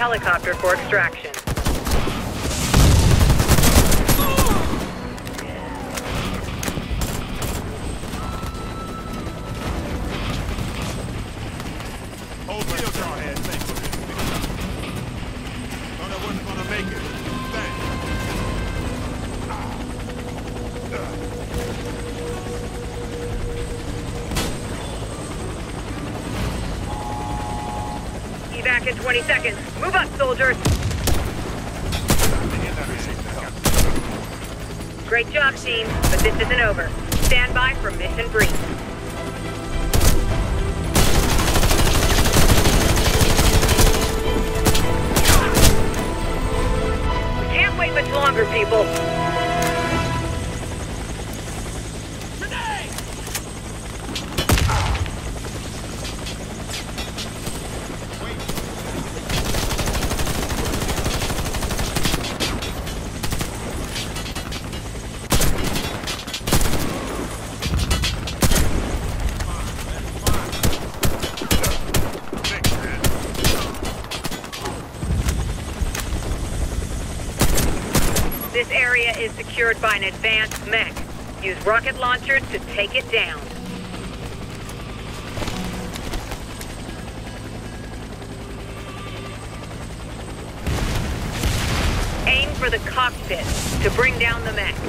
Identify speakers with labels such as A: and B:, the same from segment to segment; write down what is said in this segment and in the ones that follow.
A: helicopter for extraction.
B: Hold the your head, thanks. Thought I wasn't gonna make it.
A: Evac in 20 seconds. Move up, soldiers. Great job, team, but this isn't over. Stand by for mission brief. We can't wait much longer, people. This area is secured by an advanced mech. Use rocket launchers to take it down. Aim for the cockpit to bring down the mech.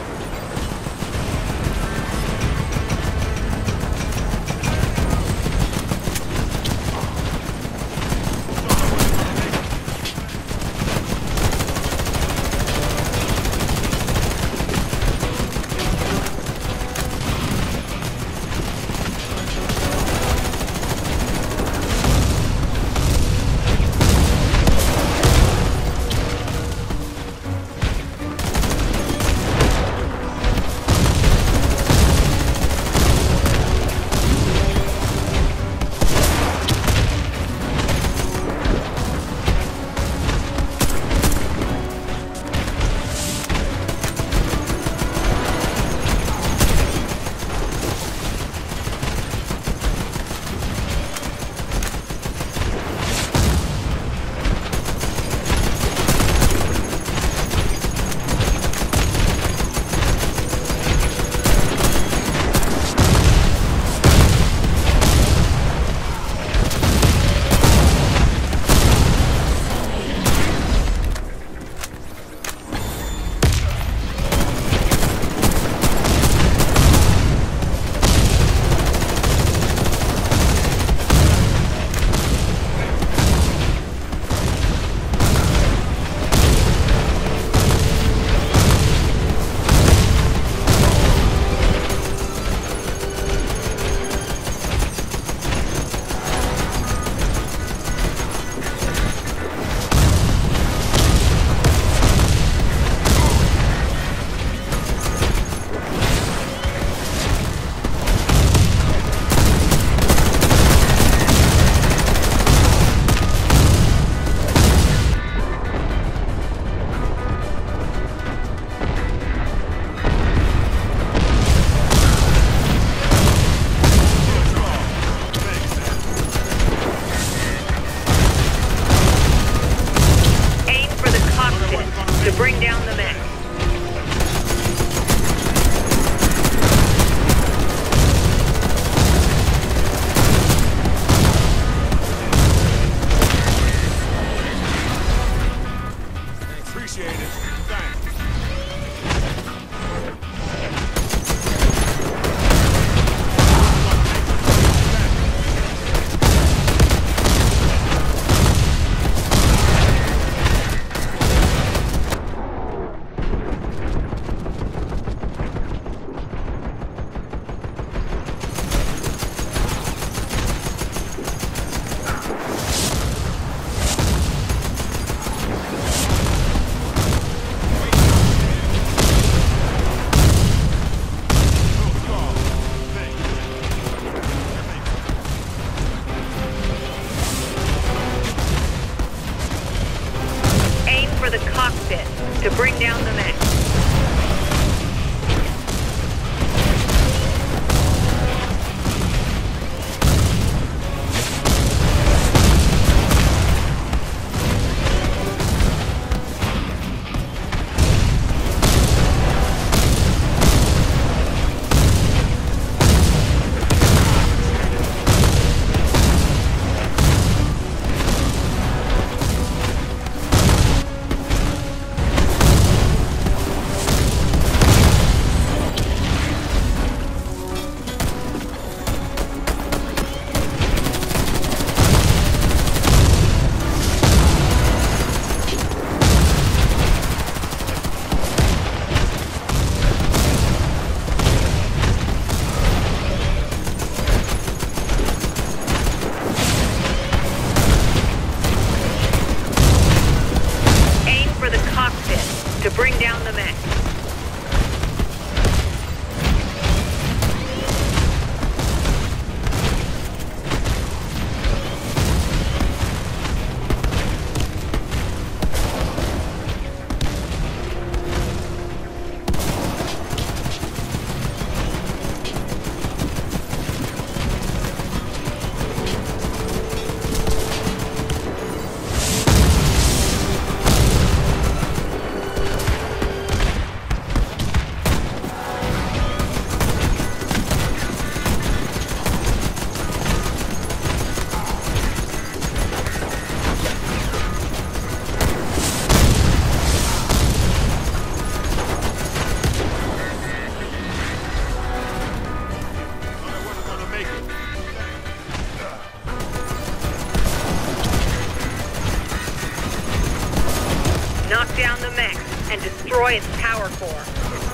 A: destroy its power core.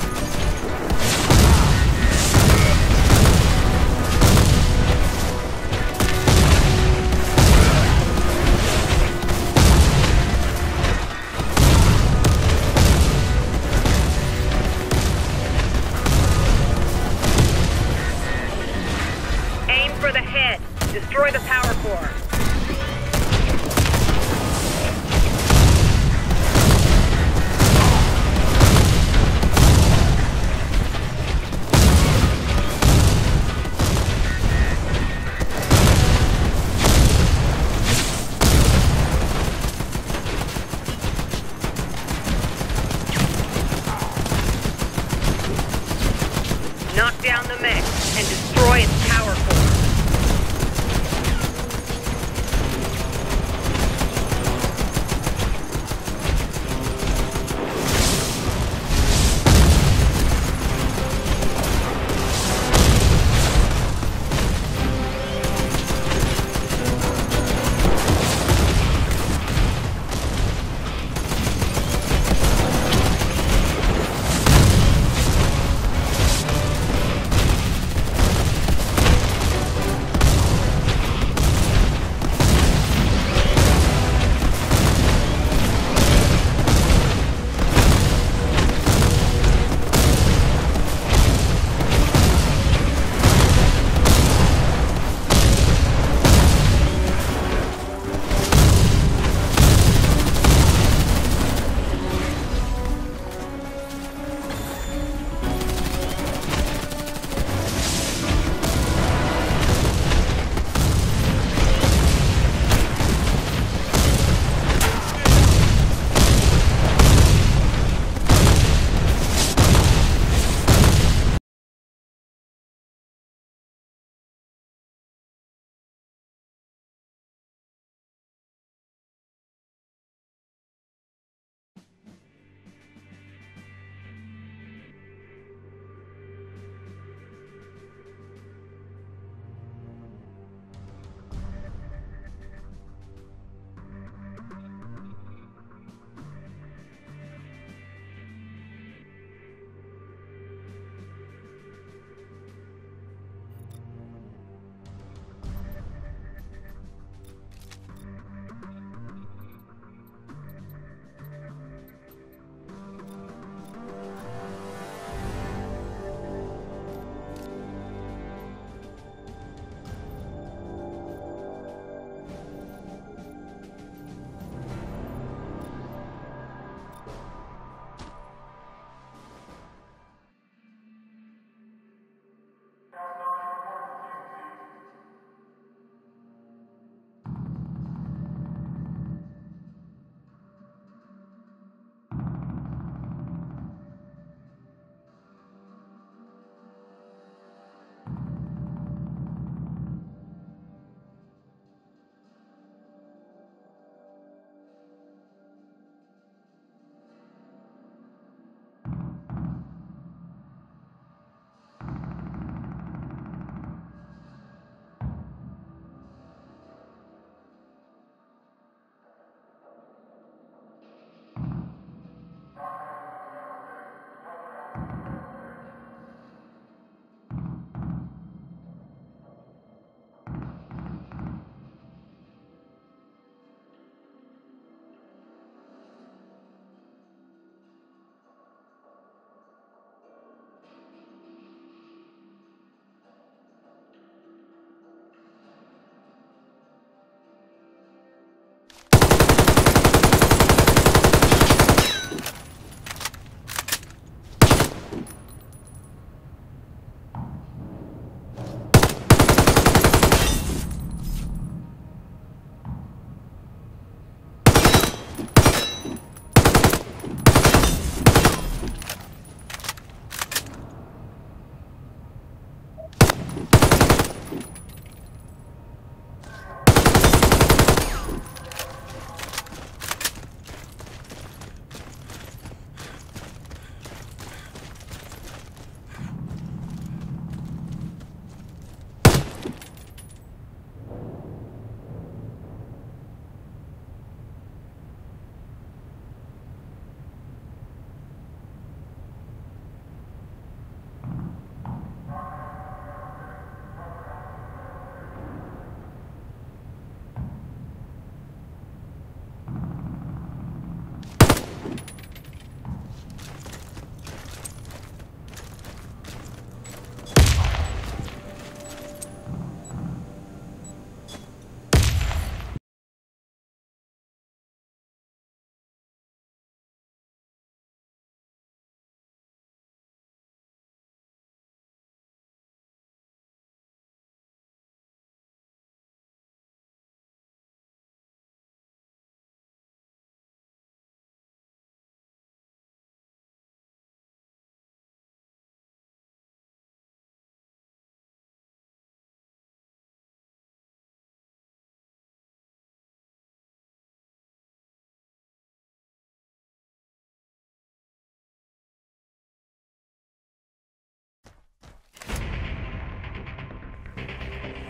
A: Aim for the head. Destroy the power core. Knock down the mech and destroy its power core.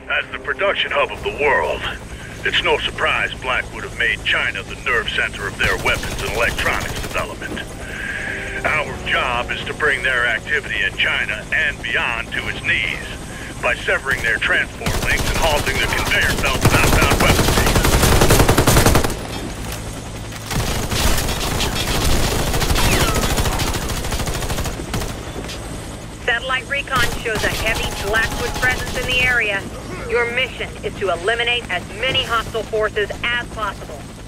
C: As the production hub of the world, it's no surprise Black would have made China the nerve center of their weapons and electronics development. Our job is to bring their activity in China and beyond to its knees by severing their transport links and halting the conveyor belt of outbound weapons.
A: Satellite recon shows a heavy Blackwood presence in the area. Your mission is to eliminate as many hostile forces as possible.